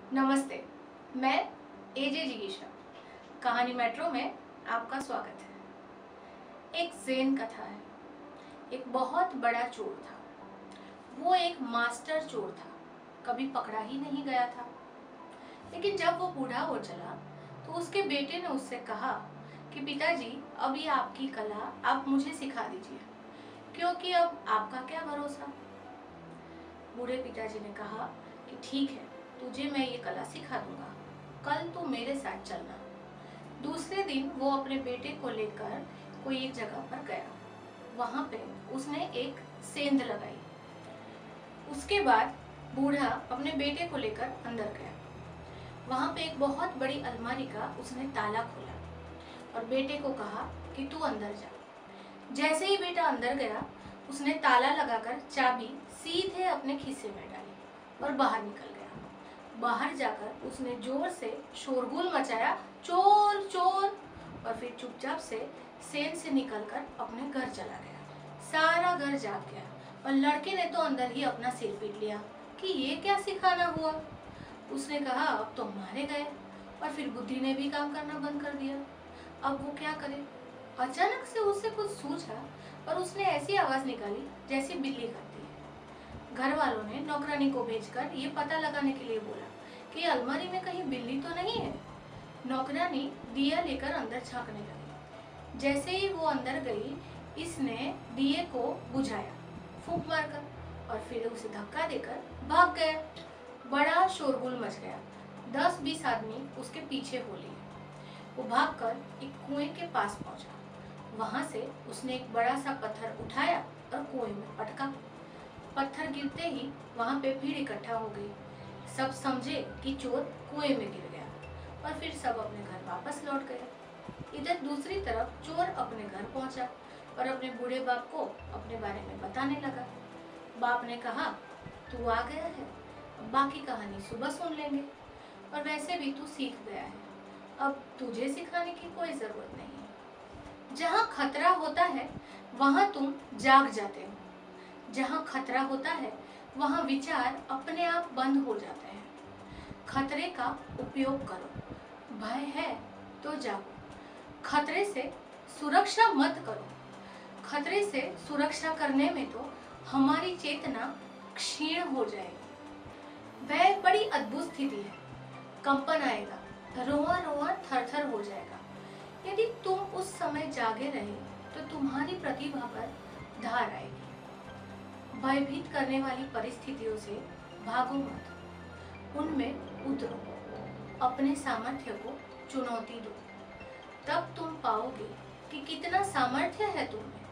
नमस्ते, मैं एजे जिगीशा। कहानी मेट्रो में आपका स्वागत है। एक ज़ेन कथा है। एक बहुत बड़ा चोर था। वो एक मास्टर चोर था, कभी पकड़ा ही नहीं गया था। लेकिन जब वो बूढ़ा हो चला तो उसके बेटे ने उससे कहा कि पिताजी, अब ये आपकी कला आप मुझे सिखा दीजिए, क्योंकि अब आपका क्या भरोसा। बूढ़े पिताजी ने कहा कि ठीक है, तुझे मैं ये कला सिखा दूंगा, कल तू मेरे साथ चलना। दूसरे दिन वो अपने बेटे को लेकर कोई एक जगह पर गया। वहां पे उसने एक सेंध लगाई। उसके बाद बूढ़ा अपने बेटे को लेकर अंदर गया। वहां पे एक बहुत बड़ी अलमारी का उसने ताला खोला और बेटे को कहा कि तू अंदर जा। जैसे ही बेटा अंदर गया, उसने ताला लगाकर चाबी सीधे अपने खीसे में डाली और बाहर निकल गया। बाहर जाकर उसने जोर से शोरगुल मचाया, चोर चोर, और फिर चुपचाप से सेन से निकलकर अपने घर चला गया। सारा घर जाग गया और लड़के ने तो अंदर ही अपना सिर पीट लिया कि ये क्या सिखाना हुआ। उसने कहा अब तो मारे गए, और फिर बुद्धि ने भी काम करना बंद कर दिया। अब वो क्या करे। अचानक से उसे कुछ सूझा और उसने ऐसी आवाज निकाली जैसी बिल्ली करती है। घर वालों ने नौकरानी को भेजकर ये पता लगाने के लिए बोला कि अलमारी में कहीं बिल्ली तो नहीं है। नौकरानी दिया लेकर अंदर झांकने लगी। जैसे ही वो अंदर गई, इसने दिए को बुझाया फूंक मारकर, और फिर उसे धक्का देकर भाग गया। बड़ा शोरगुल मच गया। 10-20 आदमी उसके पीछे हो लिए। वो भागकर एक कुएं के पास पहुंचा। वहां से उसने एक बड़ा सा पत्थर उठाया और कुएं में पटका। पत्थर गिरते ही वहां पे भीड़ इकट्ठा हो गई। सब समझे कि चोर कुएं में गिर गया, और फिर सब अपने घर वापस लौट गए। इधर दूसरी तरफ चोर अपने घर पहुंचा और अपने बूढ़े बाप को अपने बारे में बताने लगा। बाप ने कहा, तू आ गया है, अब बाकी कहानी सुबह सुन लेंगे, और वैसे भी तू सीख गया है, अब तुझे सिखाने की कोई जरूरत नहीं है। जहाँ खतरा होता है वहाँ तुम जाग जाते हो। जहाँ खतरा होता है वहाँ विचार अपने आप बंद हो जाते हैं। खतरे का उपयोग करो। भय है तो जागो। खतरे से सुरक्षा मत करो। खतरे से सुरक्षा करने में तो हमारी चेतना क्षीण हो जाएगी। वह बड़ी अद्भुत स्थिति है। कंपन आएगा, रोआ रोआ थर थर हो जाएगा। यदि तुम उस समय जागे रहे तो तुम्हारी प्रतिभा पर धार आएगी। भयभीत करने वाली परिस्थितियों से भागो मत, उनमें उतरो, अपने सामर्थ्य को चुनौती दो। तब तुम पाओगे कि कितना सामर्थ्य है तुम में।